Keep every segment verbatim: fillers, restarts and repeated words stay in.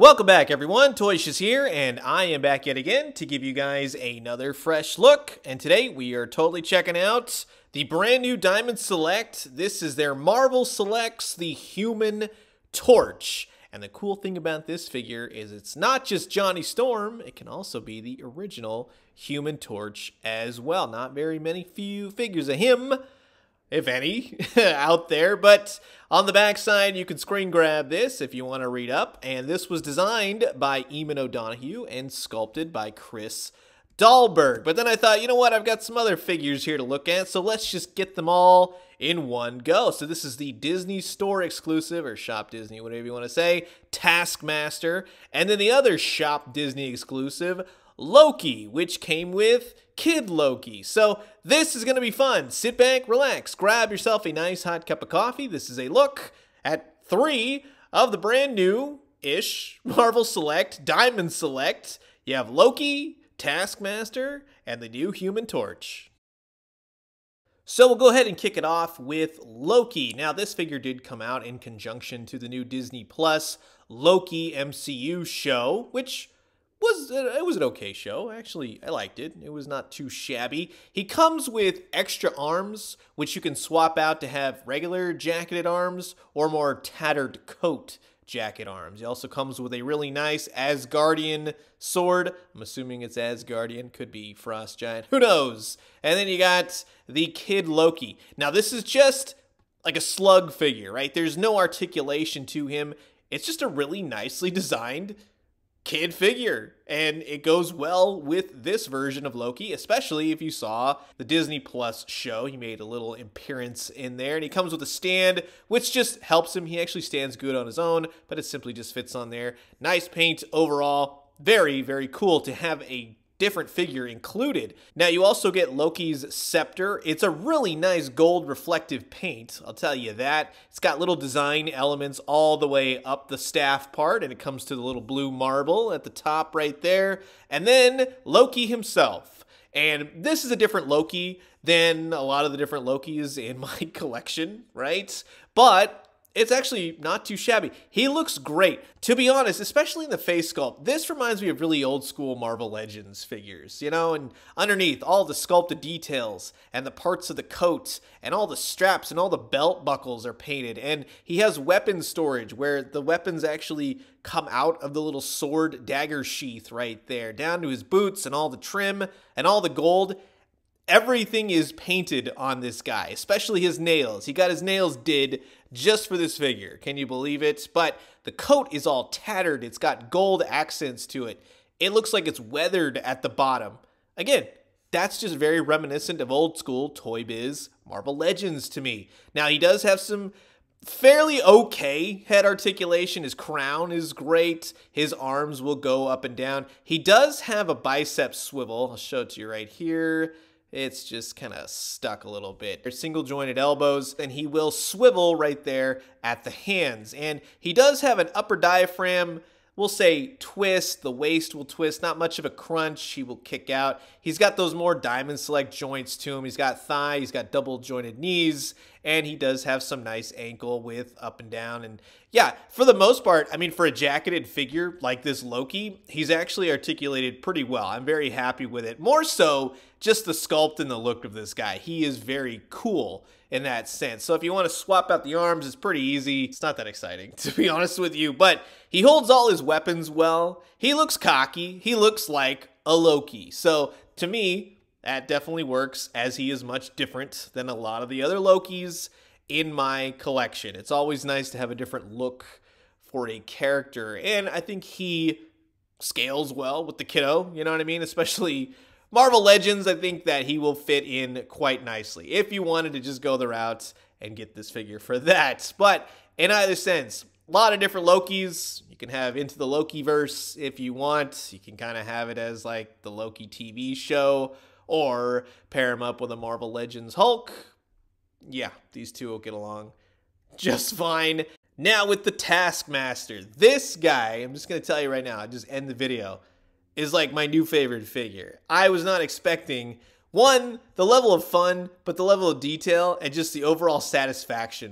Welcome back, everyone. Toyshiz here, and I am back yet again to give you guys another fresh look. And today we are totally checking out the brand new Diamond Select. This is their Marvel Selects the Human Torch. And the cool thing about this figure is it's not just Johnny Storm, it can also be the original Human Torch as well. Not very many few figures of him, if any, out there, but on the back side, you can screen grab this if you want to read up, and this was designed by Eamon O'Donoghue and sculpted by Chris Dahlberg. But then I thought, you know what, I've got some other figures here to look at, so let's just get them all in one go. So this is the Disney Store exclusive, or Shop Disney, whatever you want to say, Taskmaster, and then the other Shop Disney exclusive, Loki, which came with Kid Loki. So this is going to be fun. Sit back, relax, grab yourself a nice hot cup of coffee. This is a look at three of the brand new-ish Marvel Select, Diamond Select. You have Loki, Taskmaster, and the new Human Torch. So we'll go ahead and kick it off with Loki. Now, this figure did come out in conjunction to the new Disney Plus Loki M C U show, which was it was an okay show. Actually, I liked it. It was not too shabby. He comes with extra arms, which you can swap out to have regular jacketed arms or more tattered coat jacket arms. He also comes with a really nice Asgardian sword. I'm assuming it's Asgardian. Could be Frost Giant. Who knows? And then you got the Kid Loki. Now, this is just like a slug figure, right? There's no articulation to him. It's just a really nicely designed kid figure, and it goes well with this version of Loki, especially if you saw the Disney Plus show. He made a little appearance in there, and he comes with a stand, which just helps him. He actually stands good on his own, but it simply just fits on there. Nice paint overall. Very, very cool to have a different figure included. Now, you also get Loki's scepter. It's a really nice gold reflective paint, I'll tell you that. It's got little design elements all the way up the staff part, and it comes to the little blue marble at the top right there. And then Loki himself. And this is a different Loki than a lot of the different Lokis in my collection, right? But it's actually not too shabby. He looks great. To be honest, especially in the face sculpt, this reminds me of really old school Marvel Legends figures, you know, and underneath all the sculpted details and the parts of the coat and all the straps and all the belt buckles are painted. And he has weapon storage where the weapons actually come out of the little sword dagger sheath right there, down to his boots and all the trim and all the gold. Everything is painted on this guy, especially his nails. He got his nails did just for this figure. Can you believe it? But the coat is all tattered. It's got gold accents to it. It looks like it's weathered at the bottom. Again, that's just very reminiscent of old school Toy Biz Marvel Legends to me. Now, he does have some fairly okay head articulation. His crown is great. His arms will go up and down. He does have a bicep swivel. I'll show it to you right here. It's just kind of stuck a little bit. There's single jointed elbows, and he will swivel right there at the hands. And he does have an upper diaphragm, we'll say twist. The waist will twist, not much of a crunch. He will kick out. He's got those more Diamond Select joints to him. He's got thigh, he's got double jointed knees, and he does have some nice ankle width up and down. And yeah, for the most part, I mean, for a jacketed figure like this Loki, he's actually articulated pretty well. I'm very happy with it. More so, just the sculpt and the look of this guy. He is very cool in that sense. So if you want to swap out the arms, it's pretty easy. It's not that exciting, to be honest with you, but he holds all his weapons well. He looks cocky. He looks like a Loki. So to me, that definitely works, as he is much different than a lot of the other Lokis in my collection. It's always nice to have a different look for a character, and I think he scales well with the kiddo, you know what I mean? Especially Marvel Legends, I think that he will fit in quite nicely if you wanted to just go the route and get this figure for that. But in either sense, a lot of different Lokis. You can have Into the Lokiverse if you want. You can kind of have it as like the Loki T V show, or pair him up with a Marvel Legends Hulk. Yeah, these two will get along just fine. Now with the Taskmaster. This guy, I'm just going to tell you right now, I'll just end the video, is like my new favorite figure. I was not expecting, one, the level of fun, but the level of detail and just the overall satisfaction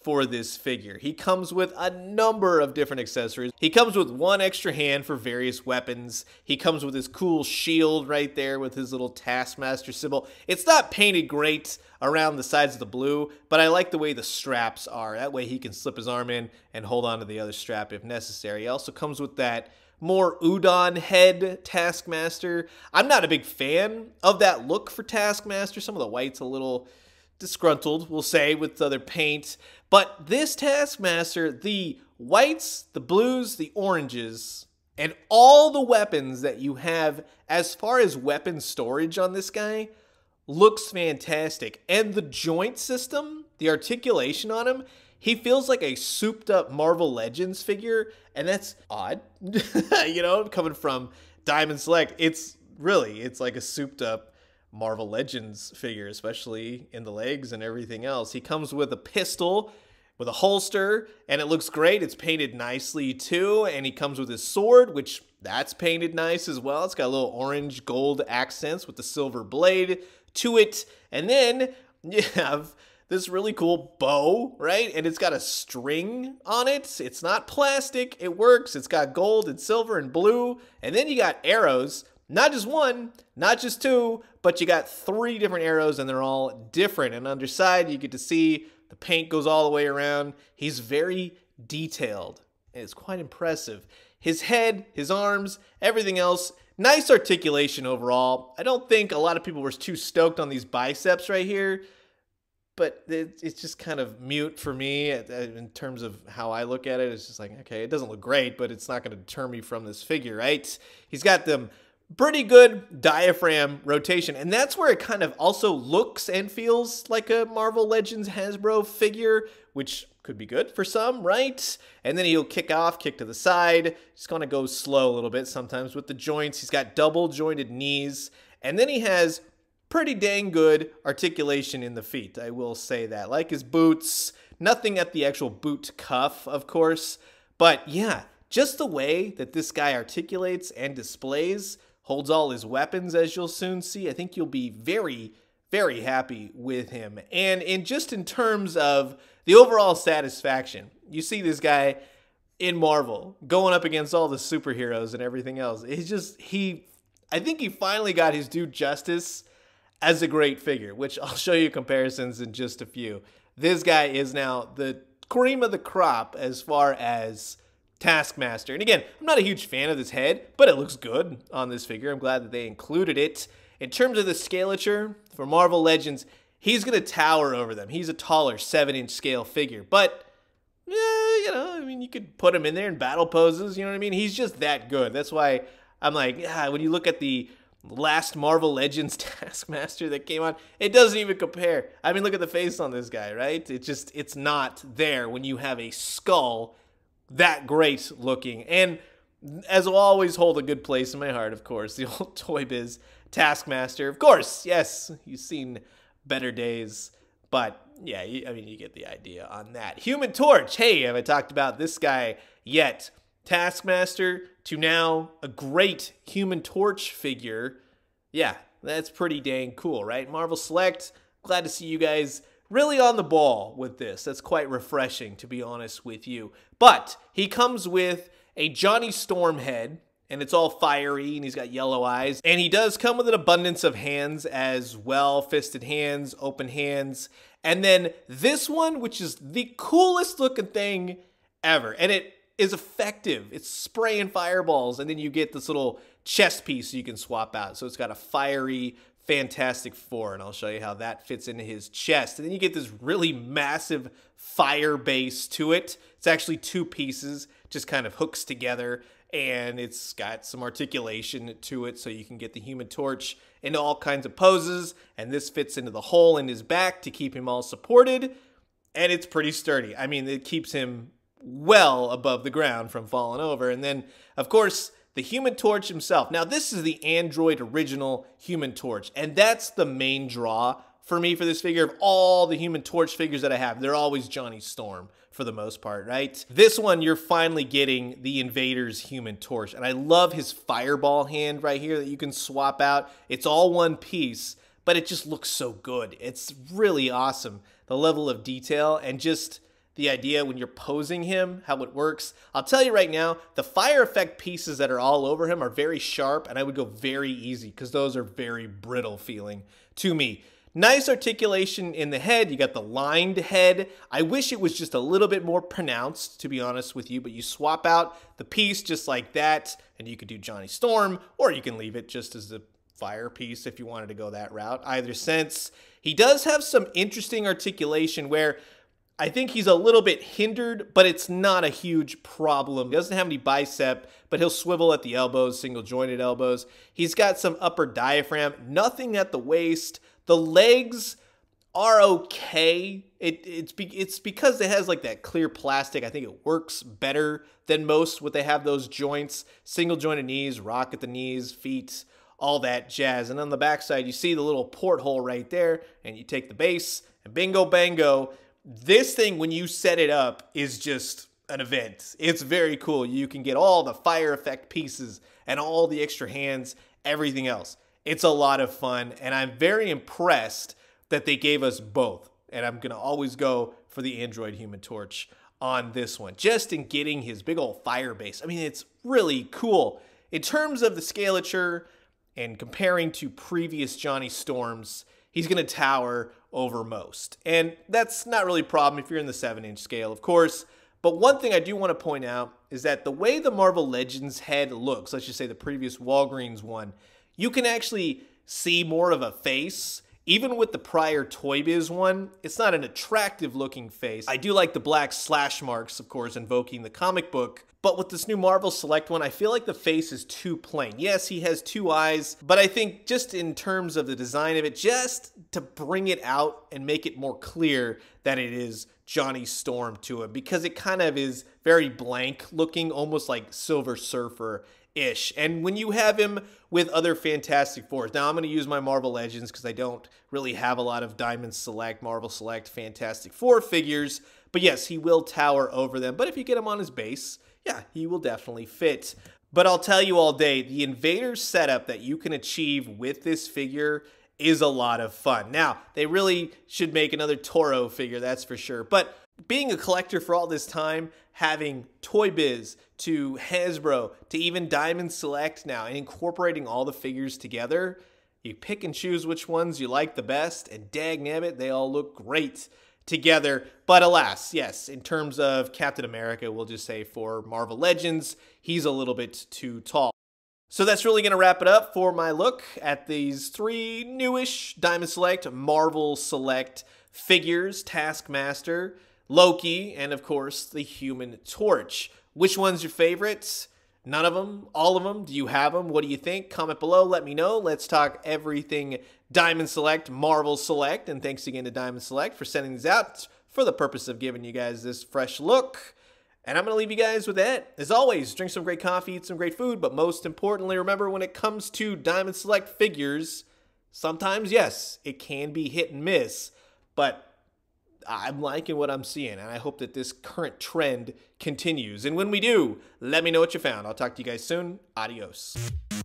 for this figure. He comes with a number of different accessories. He comes with one extra hand for various weapons. He comes with his cool shield right there with his little Taskmaster symbol. It's not painted great around the sides of the blue, but I like the way the straps are. That way he can slip his arm in and hold on to the other strap if necessary. He also comes with that more Udon head Taskmaster. I'm not a big fan of that look for Taskmaster. Some of the white's a little disgruntled, we'll say, with other paint. But this Taskmaster, the whites, the blues, the oranges, and all the weapons that you have as far as weapon storage on this guy looks fantastic. And the joint system, the articulation on him, he feels like a souped up Marvel Legends figure, and that's odd. You know, coming from Diamond Select, it's really, it's like a souped up Marvel Legends figure, especially in the legs and everything else. He comes with a pistol with a holster, and it looks great. It's painted nicely too, and he comes with his sword, which that's painted nice as well. It's got a little orange gold accents with the silver blade to it, and then you have this really cool bow, right? And it's got a string on it. It's not plastic. It works. It's got gold and silver and blue, and then you got arrows. Not just one, not just two, but you got three different arrows, and they're all different. And underside, you get to see the paint goes all the way around. He's very detailed, and it's quite impressive. His head, his arms, everything else, nice articulation overall. I don't think a lot of people were too stoked on these biceps right here, but it's just kind of mute for me in terms of how I look at it. It's just like, okay, it doesn't look great, but it's not going to deter me from this figure, right? He's got them pretty good diaphragm rotation, and that's where it kind of also looks and feels like a Marvel Legends Hasbro figure, which could be good for some, right? And then he'll kick off, kick to the side. Just kind of goes slow a little bit sometimes with the joints. He's got double jointed knees, and then he has pretty dang good articulation in the feet, I will say that. Like his boots, nothing at the actual boot cuff, of course, but yeah, just the way that this guy articulates and displays, holds all his weapons, as you'll soon see. I think you'll be very, very happy with him. And in just in terms of the overall satisfaction, you see this guy in Marvel going up against all the superheroes and everything else. He's just, he, I think he finally got his due justice as a great figure, which I'll show you comparisons in just a few. This guy is now the cream of the crop as far as Taskmaster. And again, I'm not a huge fan of this head, but it looks good on this figure. I'm glad that they included it. In terms of the scalature, for Marvel Legends, he's going to tower over them. He's a taller seven inch scale figure. But, yeah, you know, I mean, you could put him in there in battle poses, you know what I mean? He's just that good. That's why I'm like, yeah, when you look at the last Marvel Legends Taskmaster that came on, it doesn't even compare. I mean, look at the face on this guy, right? It just, it's not there when you have a skull that great looking. And as will always hold a good place in my heart, of course, the old Toy Biz Taskmaster. Of course, yes, you've seen better days, but yeah, I mean, you get the idea on that. Human Torch, hey, have I talked about this guy yet? Taskmaster to now a great Human Torch figure. Yeah, that's pretty dang cool, right? Marvel Select, glad to see you guys really on the ball with this. That's quite refreshing, to be honest with you. But he comes with a Johnny Storm head, and it's all fiery, and he's got yellow eyes. And he does come with an abundance of hands as well, fisted hands, open hands. And then this one, which is the coolest looking thing ever. And it is effective. It's spraying fireballs, and then you get this little chest piece you can swap out. So it's got a fiery Fantastic Four, and I'll show you how that fits into his chest. And then you get this really massive fire base to it. It's actually two pieces, just kind of hooks together, and it's got some articulation to it so you can get the Human Torch into all kinds of poses, and this fits into the hole in his back to keep him all supported, and it's pretty sturdy. I mean, it keeps him well above the ground from falling over. And then, of course, the Human Torch himself. Now, this is the Android original Human Torch, and that's the main draw for me for this figure. Of all the Human Torch figures that I have, they're always Johnny Storm for the most part, right? This one, you're finally getting the Invader's Human Torch, and I love his fireball hand right here that you can swap out. It's all one piece, but it just looks so good. It's really awesome, the level of detail and just the idea when you're posing him, how it works. I'll tell you right now, the fire effect pieces that are all over him are very sharp, and I would go very easy because those are very brittle feeling to me. Nice articulation in the head. You got the lined head. I wish it was just a little bit more pronounced, to be honest with you, but you swap out the piece just like that, and you could do Johnny Storm, or you can leave it just as the fire piece if you wanted to go that route. Either sense. He does have some interesting articulation where I think he's a little bit hindered, but it's not a huge problem. He doesn't have any bicep, but he'll swivel at the elbows, single jointed elbows. He's got some upper diaphragm, nothing at the waist. The legs are okay. It, it's, be, it's because it has like that clear plastic. I think it works better than most when they have those joints. Single jointed knees, rock at the knees, feet, all that jazz. And on the backside, you see the little porthole right there, and you take the base, and bingo bango. This thing, when you set it up, is just an event. It's very cool. You can get all the fire effect pieces and all the extra hands, everything else. It's a lot of fun, and I'm very impressed that they gave us both. And I'm going to always go for the Android Human Torch on this one, just in getting his big old fire base. I mean, it's really cool. In terms of the scalature and comparing to previous Johnny Storms, he's going to tower over most. And that's not really a problem if you're in the seven inch scale, of course. But one thing I do want to point out is that the way the Marvel Legends head looks, let's just say the previous Walgreens one, you can actually see more of a face. Even with the prior Toy Biz one, it's not an attractive looking face. I do like the black slash marks, of course, invoking the comic book. But with this new Marvel Select one, I feel like the face is too plain. Yes, he has two eyes, but I think just in terms of the design of it, just to bring it out and make it more clear that it is Johnny Storm to him, because it kind of is very blank looking, almost like Silver Surfer-ish. And when you have him with other Fantastic Fours, now I'm going to use my Marvel Legends because I don't really have a lot of Diamond Select, Marvel Select, Fantastic Four figures, but yes, he will tower over them. But if you get him on his base, yeah, he will definitely fit. But I'll tell you all day, the Invader setup that you can achieve with this figure is a lot of fun. Now, they really should make another Toro figure, that's for sure. But being a collector for all this time, having Toy Biz to Hasbro to even Diamond Select now, and incorporating all the figures together, you pick and choose which ones you like the best, and dagnabbit, they all look great together. But alas, yes, in terms of Captain America, we'll just say for Marvel Legends, he's a little bit too tall. So that's really going to wrap it up for my look at these three newish Diamond Select, Marvel Select figures, Taskmaster, Loki, and of course the Human Torch. Which one's your favorite? None of them? All of them? Do you have them? What do you think? Comment below, let me know. Let's talk everything Diamond Select, Marvel Select, and thanks again to Diamond Select for sending these out for the purpose of giving you guys this fresh look. And I'm going to leave you guys with that. As always, drink some great coffee, eat some great food, but most importantly, remember when it comes to Diamond Select figures, sometimes, yes, it can be hit and miss, but I'm liking what I'm seeing, and I hope that this current trend continues. And when we do, let me know what you found. I'll talk to you guys soon. Adios.